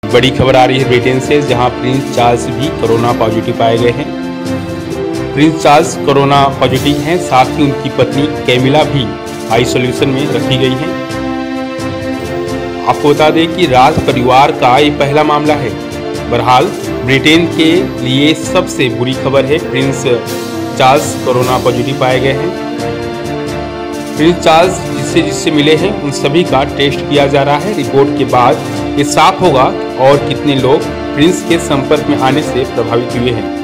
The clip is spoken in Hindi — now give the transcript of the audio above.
बड़ी खबर आ रही है ब्रिटेन से, जहां प्रिंस चार्ल्स भी कोरोना पॉजिटिव पाए गए हैं। प्रिंस चार्ल्स कोरोना पॉजिटिव हैं, साथ ही उनकी पत्नी कैमिला भी आइसोलेशन में रखी गई हैं। आपको बता दें कि राज परिवार का ये पहला मामला है। बहरहाल ब्रिटेन के लिए सबसे बुरी खबर है, प्रिंस चार्ल्स कोरोना पॉजिटिव पाए गए हैं। प्रिंस चार्ल्स जिससे मिले हैं उन सभी का टेस्ट किया जा रहा है। रिपोर्ट के बाद ये साफ होगा और कितने लोग प्रिंस के संपर्क में आने से प्रभावित हुए हैं।